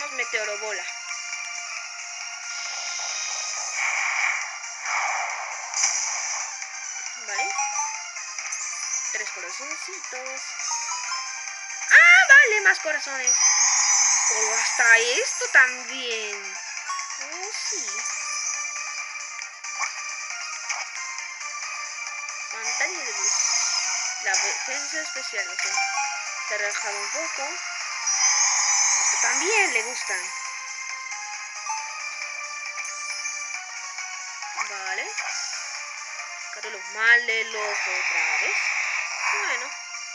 tenemos meteorobola. Vale. 3 corazoncitos. ¡Ah, vale! Más corazones. Oh, hasta esto también. Oh, sí. Pantalla de luz. La defensa especial, ok. Se ha relajado un poco. Esto también le gustan. Vale. Carlos mal del ojo otra vez. Bueno.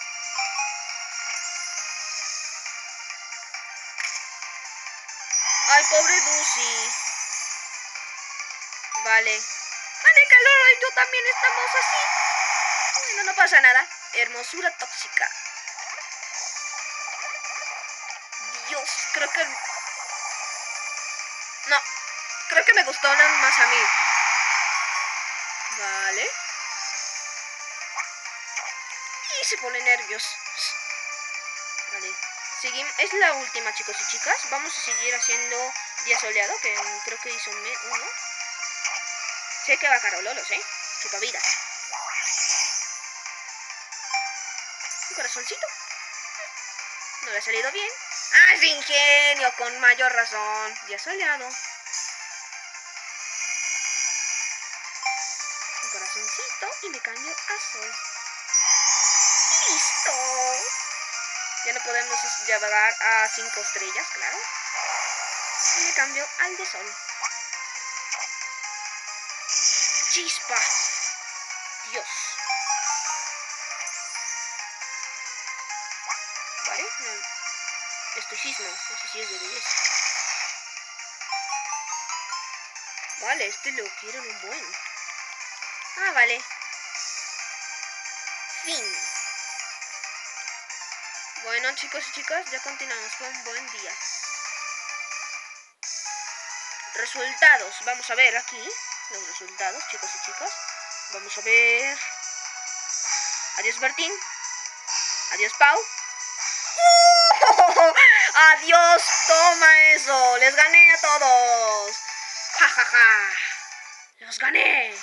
Ay, pobre Lucy. Vale. Vale, Caloro y tú también estamos así. Bueno, no pasa nada. Hermosura tóxica. Dios, creo que... No, creo que me gustó más a mí. Vale. Y se pone nervios. Vale. Seguimos. Es la última, chicos y chicas. Vamos a seguir haciendo día soleado, que creo que hizo uno. Sé que va Carololos, Chupavidas. Un corazoncito. No le ha salido bien. ¡Ah, es ingenio! Con mayor razón. Día soleado. Un corazoncito y me cambio a sol. ¡Listo! Ya no podemos llegar a 5 estrellas, claro. Y me cambio al de sol. ¡Chispa! Dios. ¿Vale? No. Estoicismo. Ese sí es de 10. Vale, este lo quieren un buen. Ah, vale. Fin. Bueno, chicos y chicas, ya continuamos. Fue un buen día. Resultados. Vamos a ver aquí los resultados, chicos y chicas. Vamos a ver. Adiós, Bertín. Adiós, Pau. Adiós, toma eso. Les gané a todos. Ja, ja, ja. Los gané.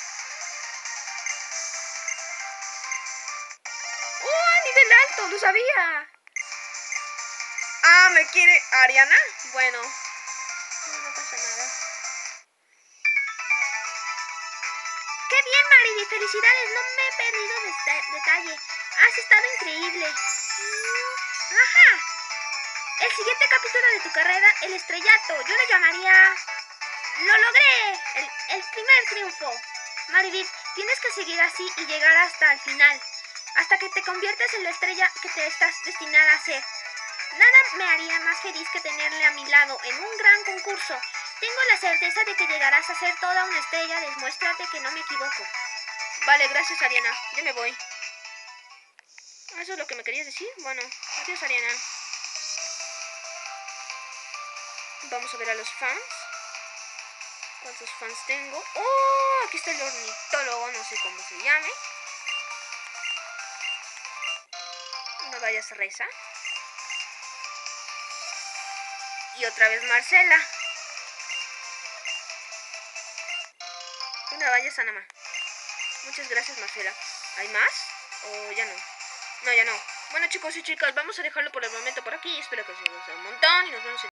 ¡Oh, nivel alto! ¡Lo sabía! Ah, ¿me quiere Ariana? Bueno. No pasa nada. ¡Qué bien, Mariby! ¡Felicidades! No me he perdido detalle. Has estado increíble. ¡Ajá! El siguiente capítulo de tu carrera, el estrellato. Yo lo llamaría... ¡Lo logré! El primer triunfo. Mariby, tienes que seguir así y llegar hasta el final. Hasta que te conviertas en la estrella que te estás destinada a ser. Nada me haría más feliz que tenerle a mi lado en un gran concurso. Tengo la certeza de que llegarás a ser toda una estrella. Demuéstrate que no me equivoco. Vale, gracias, Ariana. Ya me voy. ¿Eso es lo que me querías decir? Bueno, adiós, Ariana. Vamos a ver a los fans. ¿Cuántos fans tengo? ¡Oh! Aquí está el ornitólogo, no sé cómo se llame. No vayas, Reza. Y otra vez Marcela. Una valla Sanama. Muchas gracias, Marcela. ¿Hay más? ¿O ya no? No, ya no. Bueno, chicos y chicas, vamos a dejarlo por el momento por aquí. Espero que os guste un montón y nos vemos en